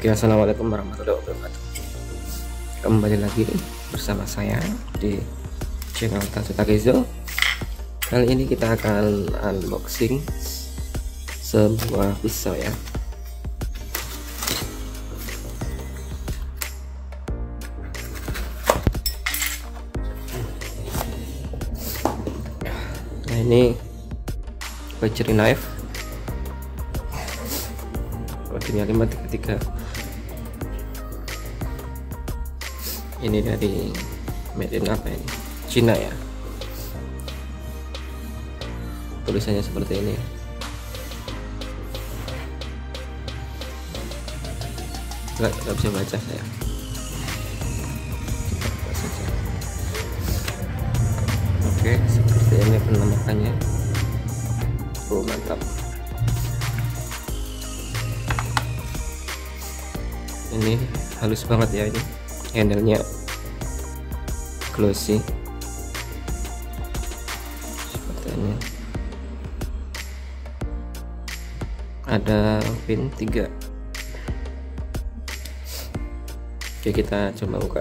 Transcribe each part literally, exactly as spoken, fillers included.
Oke, assalamualaikum warahmatullahi wabarakatuh. Kembali lagi bersama saya di channel Tatsu Takezo. Kali ini kita akan unboxing sebuah pisau ya. Nah, ini butchery knife kodenya lima tiga tiga. Ini dari made in apa ini, Cina ya, tulisannya seperti ini. Nggak, nggak bisa baca saya. Oke, seperti ini penampakannya. Oh, mantap. Ini halus banget ya, ini handle-nya glossy seperti ini. Ada pin tiga. Oke, kita coba buka.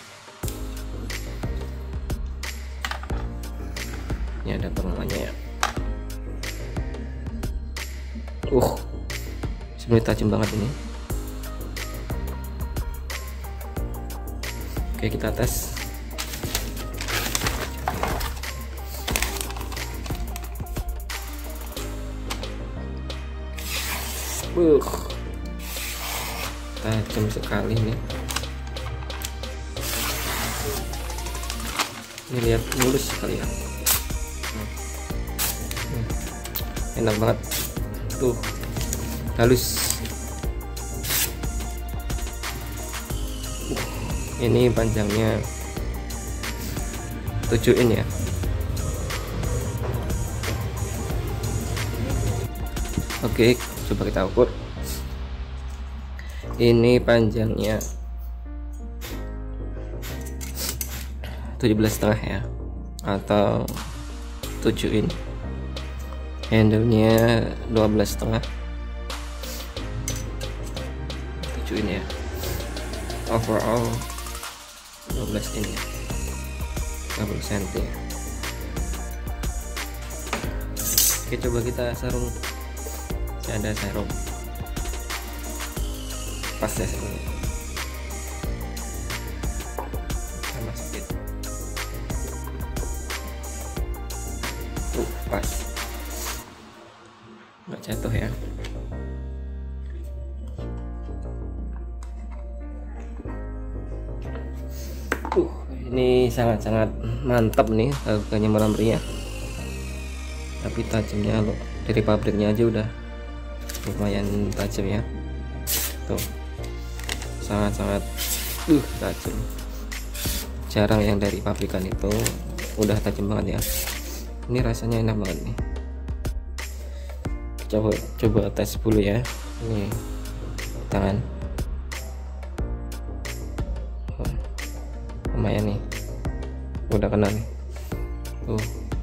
Ini ada pengelanya ya. Uh, sebenarnya tajam banget ini. Oke, kita tes. Uh, tajam sekali nih. Ini lihat, mulus sekali ya. Enak banget. Tuh, halus. Ini panjangnya tujuh in ya. Oke, coba kita ukur. Ini panjangnya tujuh belas setengah ya, atau tujuh in. Handle-nya dua belas setengah, tujuh in ya. Overall dua belas in ya, tiga puluh senti ya. Oke, coba kita sarung. Ada sarung pas ya, sarung kita masukin. Uh, pas, nggak jatuh ya. Uh, ini sangat-sangat mantap nih, harganya murah meriah, tapi tajamnya lo dari pabriknya aja udah lumayan tajam ya. Tuh, sangat-sangat uh tajam. Jarang yang dari pabrikan itu udah tajam banget ya. Ini rasanya enak banget nih. Coba coba tes dulu ya. Ini tangan. Lumayan nih, udah kena nih. Tuh,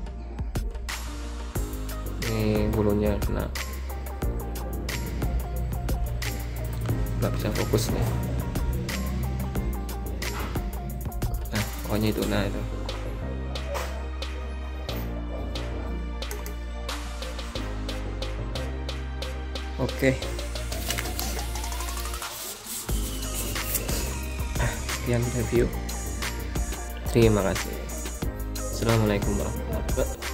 ini bulunya kena, nggak bisa fokus nih. Nah, pokoknya itu, nah itu. Oke, sekian review. Terima kasih. Assalamualaikum warahmatullahi wabarakatuh.